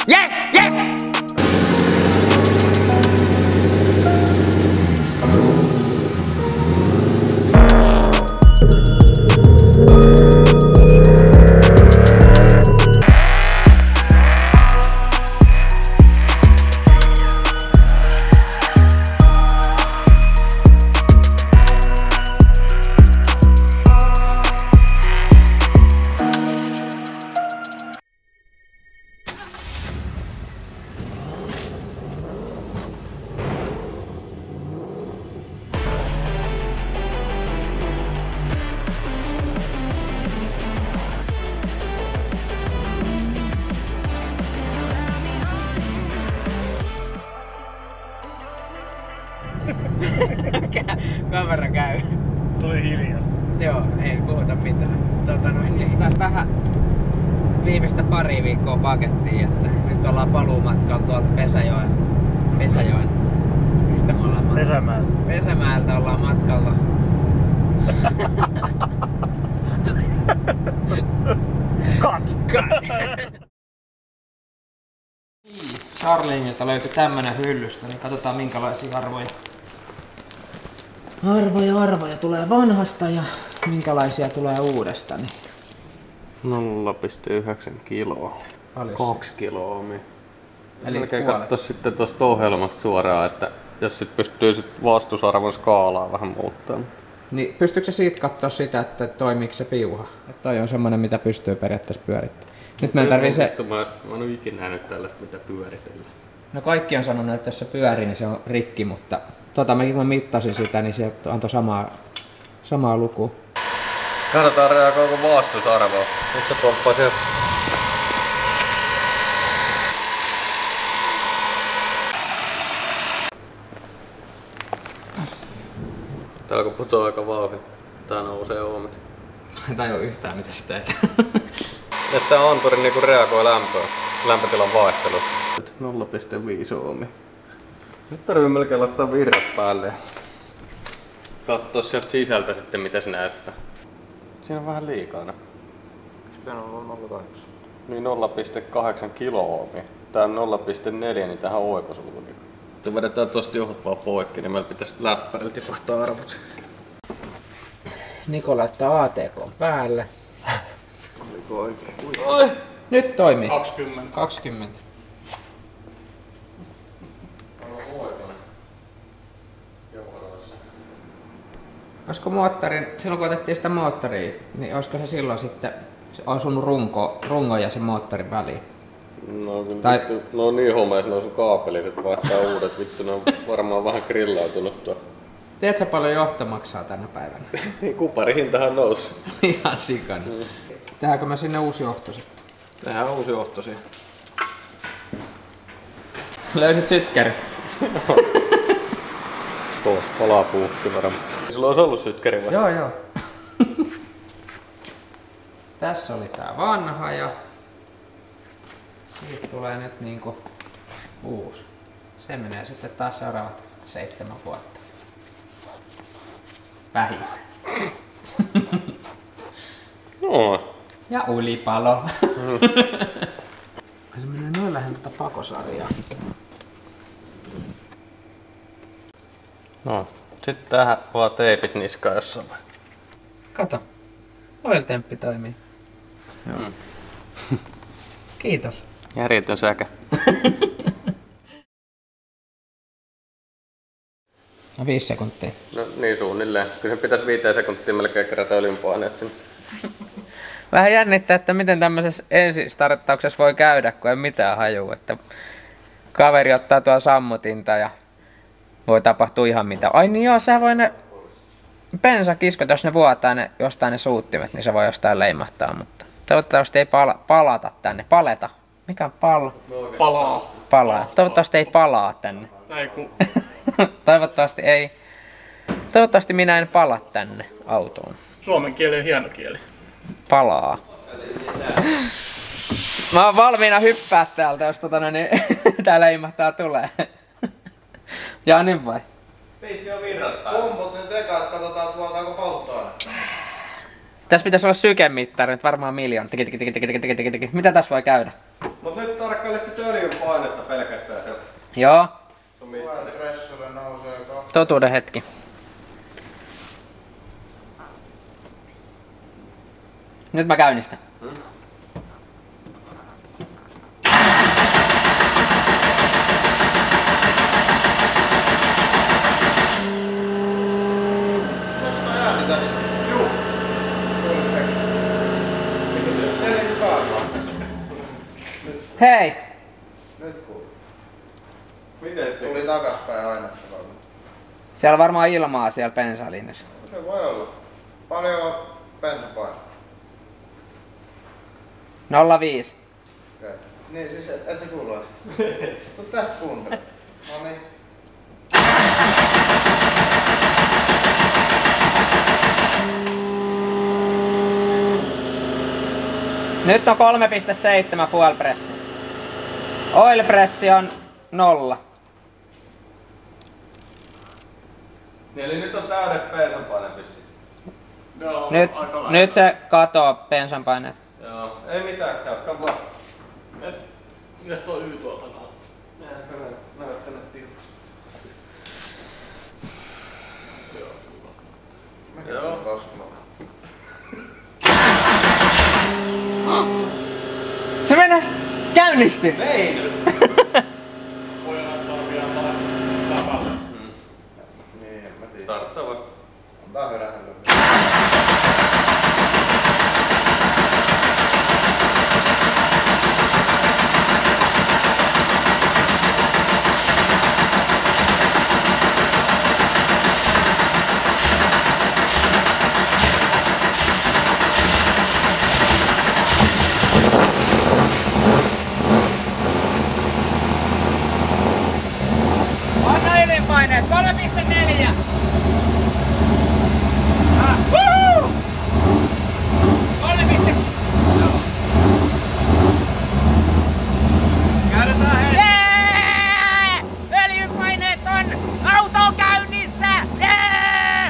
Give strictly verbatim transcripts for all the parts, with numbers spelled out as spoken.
Yes! Yes! Kamera käy. Tuli hiljasta. Joo, ei puhuta mitään. Tota noin, pistetään tähän viimeistä pari viikkoa pakettiin, että nyt ollaan paluumatkalla tuolta Pesäjoen. Pesäjoen. Mistä me ollaan matkalla? Pesämäeltä. Pesämäeltä ollaan matkalla. Cut! Cut! Charlingilta löytyi tämmönen hyllystä, niin katsotaan minkälaisia arvoja. Arvoja, arvoja tulee vanhasta ja minkälaisia tulee uudesta. Niin. nolla pilkku yhdeksän kiloa. Paljon Kaksi kiloa. Niin. Eli melkein puolet. katsoa sitten tuosta ohjelmasta suoraan, että jos sit pystyy sit vastusarvon skaalaa vähän muuttaa. Niin pystyykö se siitä katsoa sitä, että toimiiko se piuha? Että toi on semmonen, mitä pystyy periaatteessa pyörittämään. Nyt mä en tarvii se... Mä, mä en ole ikinä nähnyt tällaista, mitä pyöritellä. No kaikki on sanonut, että jos se pyörii, niin se on rikki, mutta tota mäkin kun mä mittasin sitä, niin se antoi samaa, samaa lukua. Katsotaan reagoiko vastusarvoa. Nyt se pomppaa sieltä. Tää alkoi putoa aika vauhdilla. Tää nousee oomit. Tai ei oo yhtään mitä sä teet. Että tää anturi niinku reagoi lämpöön. Lämpötilan vaihtelu. nolla pilkku viisi oomi. Nyt tarvii melkein laittaa virrat päälle. Katsoo sieltä sisältä sitten mitä se näyttää. Siinä on vähän liikaa. Pitäisi olla nolla pilkku kahdeksan. Niin nolla pilkku kahdeksan kiloomi. Tää on nolla pilkku neljä, niin tähän on oikosulku. Kun vedetään tosta johot vaan poikki, niin meillä pitäisi läppärillä tipahtaa arvot. Niko laittaa A T K päälle. Oliko oikein? Oi! Nyt toimii. kaksikymmentä. kaksikymmentä. Olisiko moottorin, silloin kun otettiin sitä moottoria, niin olisiko se silloin sitten osunut runko, rungon ja sen moottorin väliin? No kyllä Tai... vittu, no niin homeissa ne on sun kaapelit, että vaihtaa uudet. Vittu, ne on varmaan vähän grillautunut tuo. Tiedätkö paljon johto maksaa tänä päivänä? Niin kuparihintahan nousi. Ihan sikana. Mm. Tehdäänkö me sinne uusi johto sitten? Tehdään uusi johto siihen. Löysit sytkäri? Tuossa palaa puhti varmaan. Sulla olisi ollut sytkäri vai? Joo joo. Tässä oli tää vanha ja siitä tulee nyt niinku uusi. Se menee sitten taas seuraavat seitsemän vuotta. Vähintään. No. Ja ulipalo. Mm. Se menee noin lähellä tuota pakosarjaa. No. Sitten tähän vaan teipit niskaan jossain. Kato. Oil-temppi toimii. Joo. Mm. Kiitos. Järjetön säkä. No viisi sekuntia. No niin suunnilleen. Kyllä se pitäisi viiteen sekuntia melkein kerätä öljynpaineet sinne. Vähän jännittää, että miten tämmöisessä ensistarttauksessa voi käydä, kun ei mitään hajua. Että kaveri ottaa tuo sammutinta ja voi tapahtua ihan mitä. Ai niin joo, se voi ne bensakiskot, jos ne vuotaa ne, jostain ne suuttimet, niin se voi jostain leimahtaa. Mutta toivottavasti ei pala, palata tänne. Paleta. Mikä on pal? Palaa. Palaa. Toivottavasti ei palaa tänne. Ei kun... Toivottavasti ei. Toivottavasti minä en pala tänne autoon. Suomen kieli on hieno kieli. Palaa. Mä oon valmiina hyppää täältä, jos tota, no niin, tää leimahtaa tulee. Jaa niin vai? Pisti on virrat päälle. Pompot nyt eka, että katsotaan, että vuotaako polttoainetta. Tässä pitäisi olla sykemittari, nyt varmaan miljoona. Tiki, tiki, tiki, tiki, tiki, tiki, tiki. Mitä tässä voi käydä? Mut nyt tarkkailet sit öljyn painetta pelkästään se Joo, sun mittari. Pressure nousee kahteen. totuuden hetki. Nyt mä käynnistän. Hmm? Tuosta ääni tästä. Juu. Tuli se. Eli starvaan. Hei! Nyt kuuluu. Miten se Tuli takaspäin aina. Siellä on varmaan ilmaa siellä bensalinjassa. Se voi olla. Paljon bensapaino. nolla viisi. Okei. Niin siis et, et se kuulu edes. Tuu tästä kuuntele. Noniin. Nyt on kolme pilkku seitsemän fuel pressi. Oil pressi on nolla. Niin, eli nyt on täydet bensanpaine vissiin. Joo, Nyt, aika lähellä. nyt se katoo bensanpaineet. Joo, ei mitään, jatka vaan. Et, mitäs tuo Y tuolta takaa? Joo. Taskulla. Se mennäs käynnisti! Ei nyt! Voi laittaa vielä takalla. Niin, en mä tiedä. Starttaa vaan. Antaa hörähellä. Anna ylinpaineet, kolme pilkku neljä! Ah, woohoo! kolme pilkku... Käydetään hei! Jee! Öljypaineet on auto käynnissä! Jee!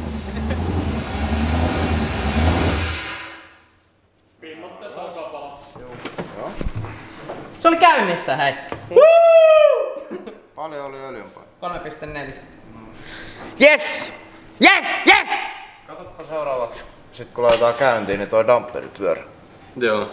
Pinnotte takapala. Se oli käynnissä, hei! Paljon oli öljynpaino. kolme pilkku neljä. Yes! Yes! Yes! Katoppa seuraavaksi. Sitten kun laitetaan käyntiin, niin toi damperi pyörä. Joo.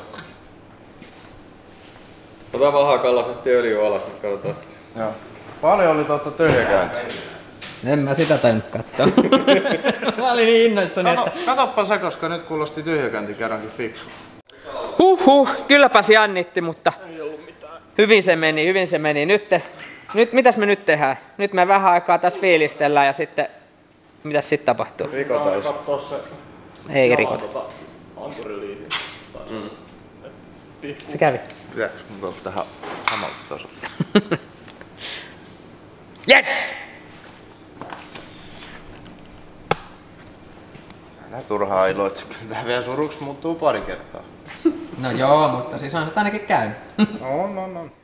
Ota vaan hakalla sitten öljy alas, nyt katsotaan sitten. Joo. Paljon oli totta tyhjäkäyntiä. En mä sitä tainnut katsoa. Mä olin niin innoissani, Kato, että... katoppa se, koska nyt kuulosti tyhjäkäynti kerrankin fiksu. Huhhuh, kylläpäs jännitti, mutta hyvin se meni, hyvin se meni. Nyt, te, nyt mitäs me nyt tehdään? Nyt me vähän aikaa taas fiilistellään ja sitten... Mitäs sitten tapahtuu? Rikotaan. Kattoo se Ei rikota. tota, anturiliitin. Mm. Se kävi. Pitääkö mun tuolta tähän samalta tasolle? Yes! Älä turhaa iloitse, kyllä tää vielä suruksi muuttuu pari kertaa. No joo, mutta siis on se ainakin käynyt. On, on, on.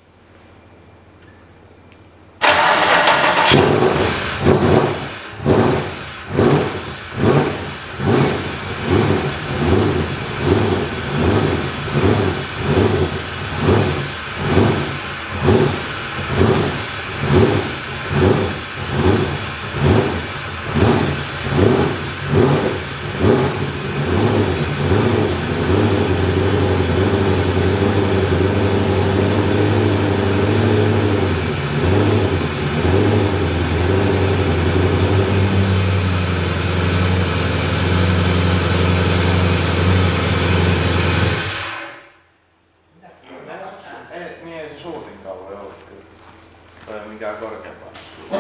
Ei, niin ei se suutinkaan voi olla kyllä. Tai ei mikään korkeampaa.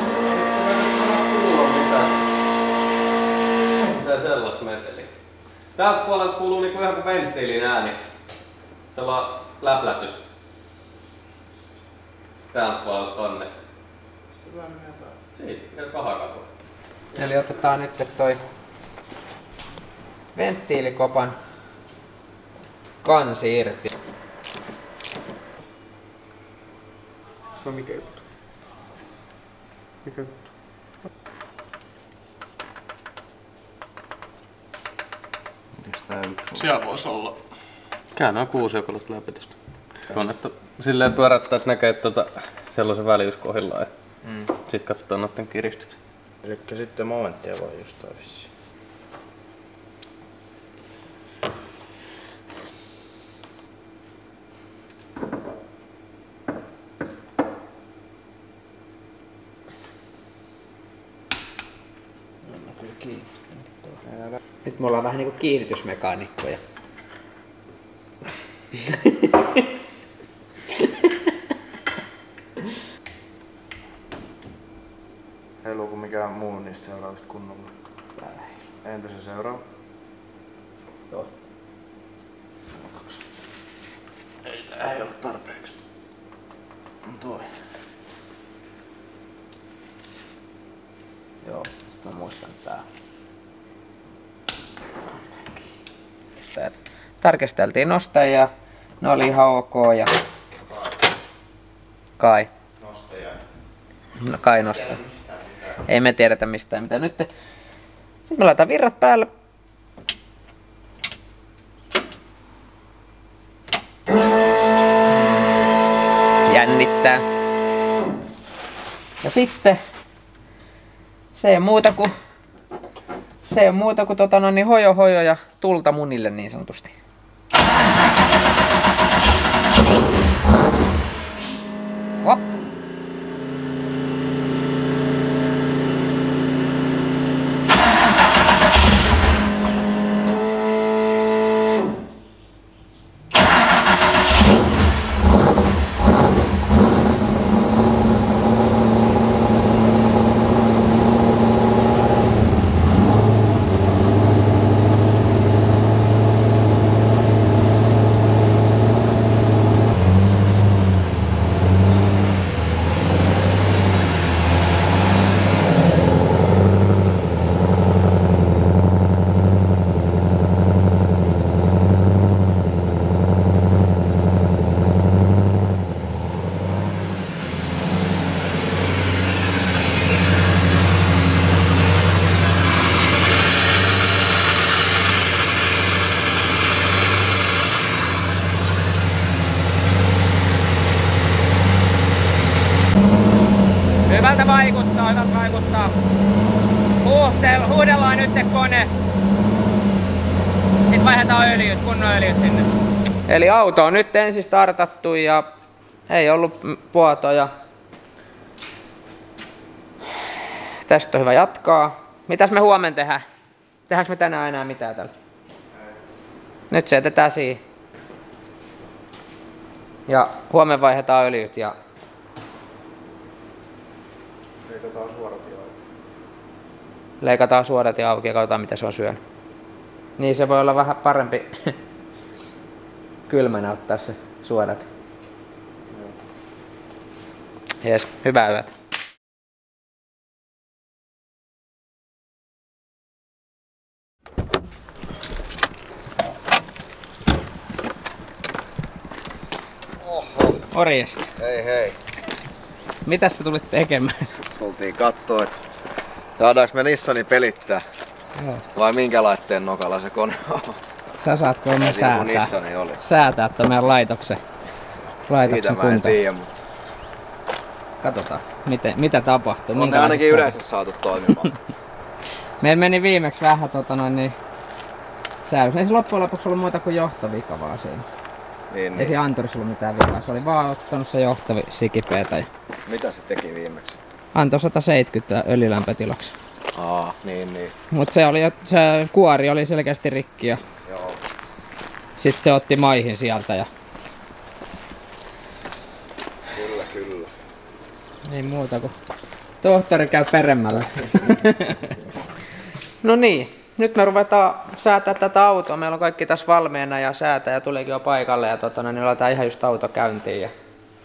Mitä sellaista meteliä? Täältä puolelta kuuluu niinku ihan kuin venttiilin ääni. Sellainen läplätys. Täältä puolelta tonnesta. Siitä, vielä kahakatu. Eli otetaan nyt toi venttiilikopan kansi irti. No mikä juttu? Mikä juttu? Mitäs tää yksi on? Siellä voisi olla. Käännään kuusi, joka läpi tästä. Kannattaa silleen pyörättää, että näkee tuota sellaisen väliys kohdillaan ja mm. sit katsotaan noitten kiristyksen. Elikkä sitten momenttia voi justaan vissiin. Nyt me ollaan vähän niinku kiinnitysmekaanikkoja. Ei luku mikään muu niistä seuraavista kunnolla. Entä se seuraava? Tuo. Ei tää ei oo tarpeeksi. Toi. Joo, sit mä muistan tää. Sitä tarkisteltiin nostajia, ne oli ihan ok ja... Kai. Nostajia. No kai nostaa. Ei me tiedetä mistään mitä. Nyt, nyt me laitetaan virrat päälle. Jännittää. Ja sitten se ei muuta kuin se ei muuta kuin tota no niin hojo hojo ja tulta munille niin sanotusti. Hop. Hyvältä vaikuttaa, hyvältä vaikuttaa. Huuhtel, huudellaan nyt kone. Sitten vaihdetaan öljyt, kunnon öljyt sinne. Eli auto on nyt ensin startattu ja ei ollut vuotoja. Tästä on hyvä jatkaa. Mitäs me huomenna tehdään? Tehdäänkö me tänään enää mitään tällä? Nyt se jätetään siihen. Ja huomenna vaihdetaan öljyt ja Leikataan suorat ja auki. leikataan suorat ja auki ja katsotaan mitä se on syönyt. Niin se voi olla vähän parempi kylmänä ottaa se suorat. Jees, hyvää yötä. Oho. Morjesta. Hei hei. Mitäs sä tulit tekemään? Tultiin kattoo, että saadaanko me Nissanin pelittää. Joo. Vai minkä laitteen nokalla se kone on? Sä saat kolme säätää. Nissani oli. Säätää ton meidän laitoksen, laitoksen Siitä mä en kunto. tiedä, mutta Katsotaan, miten, mitä tapahtuu. on ne ainakin yleensä saatu toimimaan. Meillä meni viimeksi vähän tota noin niin säädys. Ei se loppujen lopuksi ollut muuta kuin johtovika vaan siinä. Niin, Ei niin. siinä anturissa ollut mitään vikaa. Se oli vaan ottanut se johtovi sikipeetä. Ja Mitä se teki viimeksi? antoi sata seitsemänkymmentä öljylämpötilaksi. Aa, niin niin. Mut se, oli, jo- se kuori oli selkeästi rikki ja Joo. sitten se otti maihin sieltä. Ja Kyllä, kyllä. ei muuta kuin tohtori käy peremmällä. No niin, nyt me ruvetaan säätää tätä autoa. Meillä on kaikki tässä valmiina ja säätäjä tulikin jo paikalle ja tota, niin laitetaan ihan just auto käyntiin. Ja...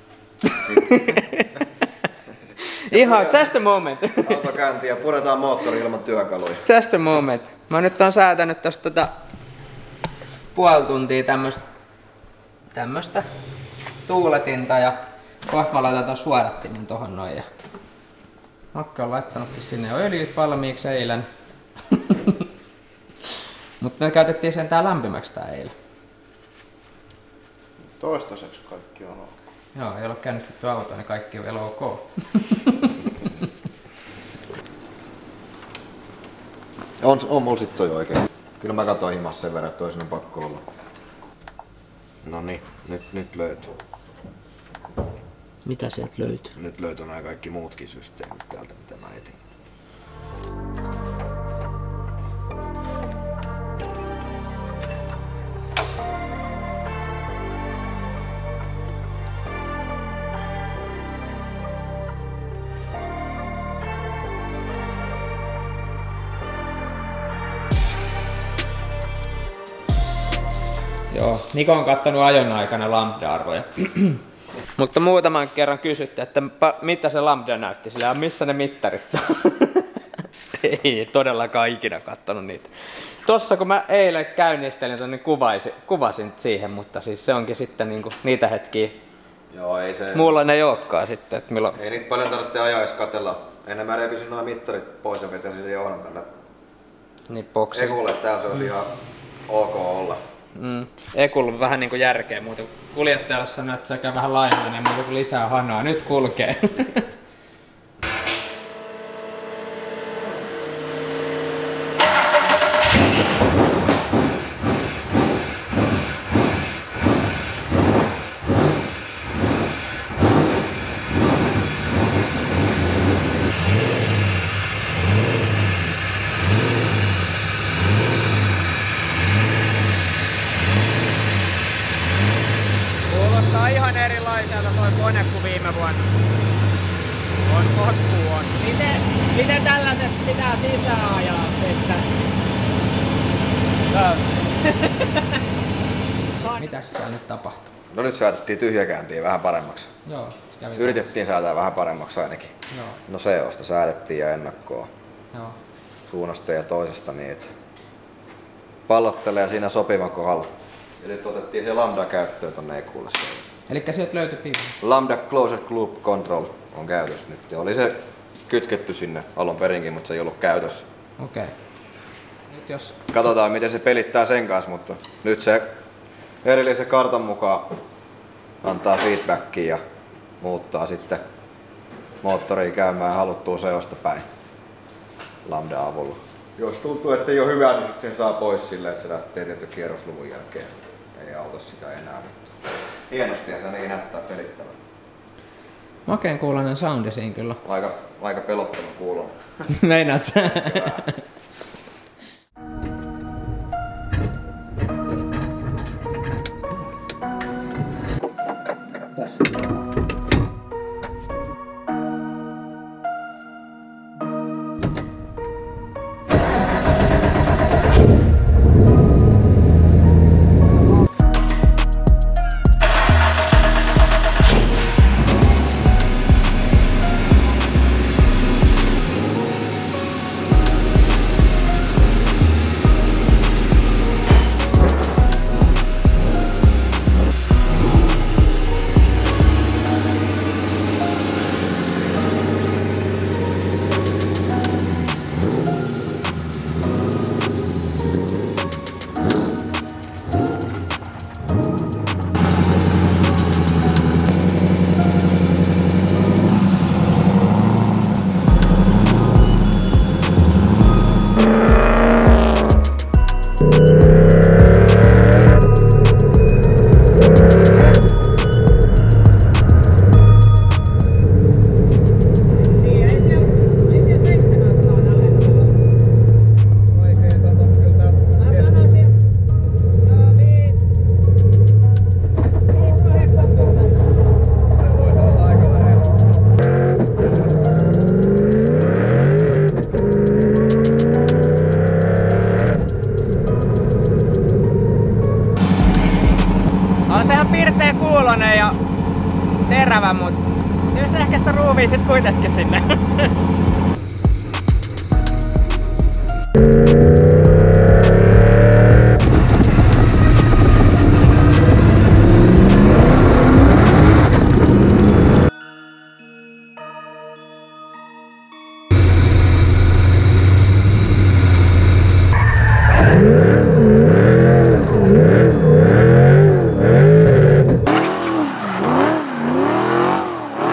ihan, just a moment. Auto käyntiin ja puretaan moottori ilman työkaluja. Just a moment. Mä nyt on säätänyt tosta tota puoli tuntia tämmöstä, tämmöstä tuuletinta ja kohta mä laitan ton suodattimen tohon noin. Ja Makke on laittanutkin sinne jo öljyt valmiiksi eilen. Mut me käytettiin sen tää lämpimäksi tää eilen. Toistaiseksi kaikki on ok. Joo, ei ole käynnistetty autoa, niin kaikki on vielä ok. On, on mulla sit toi oikein. Kyllä mä katsoin himassa sen verran, että toisin on pakko olla. No niin, nyt, nyt löytyy. Mitä sieltä löytyy? Nyt löytyy nämä kaikki muutkin systeemit täältä, mitä mä etin. Joo, Niko on kattonut ajon aikana lambda-arvoja. Mutta muutaman kerran kysyttiin, että mitä se lambda näytti sillä ja missä ne mittarit on. Ei todellakaan ikinä kattonut niitä. Tossa kun mä eilen käynnistelin, niin kuvasin, kuvasin siihen, mutta siis se onkin sitten niinku niitä hetkiä. Joo, ei se... Mulla ne ei olekaan sitten, että milloin... Ei niitä paljon tarvitse ajaa edes katella. Ennen mä repisin noin mittarit pois ja vetäisin sen johdon tänne. Niin boksi. Ekulle täällä se olisi ihan ok olla. Mm. Ei kuulu vähän niinku järkeä muuta. Kuljettajalle sanoi, että se käy vähän laajemmin, muuta kuin lisää hanaa. Nyt kulkee. Kuulostaa ihan erilaiselta toi kone kuin viime vuonna. On potku on. Miten, miten tällaiset pitää sisään ajaa sitten? Mitäs siellä nyt tapahtuu? No nyt säätettiin tyhjäkäyntiä vähän paremmaksi. Joo, se kävi. Yritettiin säätää vähän paremmaksi ainakin. Joo, No seosta säädettiin ja ennakkoa joo. suunnasta ja toisesta niin, että pallottelee siinä sopivan kohdalla. Ja nyt otettiin se lambda käyttöön tonne Ekulle. Elikkä sieltä löytyi piivi. Lambda Closed Loop Control on käytössä nyt. Ja oli se kytketty sinne alun perinkin, mutta se ei ollut käytössä. Okei. Okay. Nyt jos... Katsotaan miten se pelittää sen kanssa, mutta nyt se erillisen kartan mukaan antaa feedbackia ja muuttaa sitten moottoria käymään haluttua seosta päin Lambda-avulla. Jos tuntuu, että ei ole hyvä, niin sen saa pois silleen, että se lähtee tietyn kierrosluvun jälkeen. Ei auta sitä enää. Hienosti ja se niin näyttää pelittävän. Makeen kuuloinen soundi siinä kyllä. Aika, aika pelottava kuulonen. Meinaat sä? On sehän pirteä kuulonen ja terävä, mut jos ehkä sitä ruuvii sit kuitenkin sinne.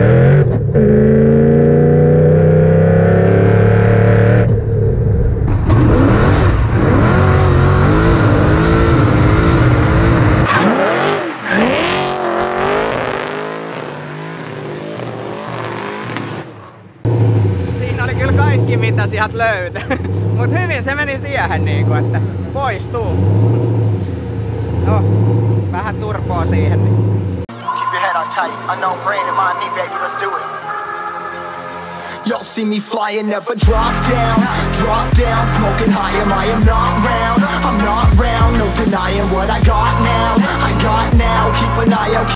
Siinä oli kyllä kaikki mitä sieltä löytyi. Mut hyvin se meni siihen niinku, että poistuu. No, vähän turboa siihen. Niin. Keep your head on tight, unknown brain in mind me, baby, let's do it. Y'all see me flying, never drop down, drop down, smoking high, am I am not round, I'm not round, no denying what I got now, I got now, keep an eye out.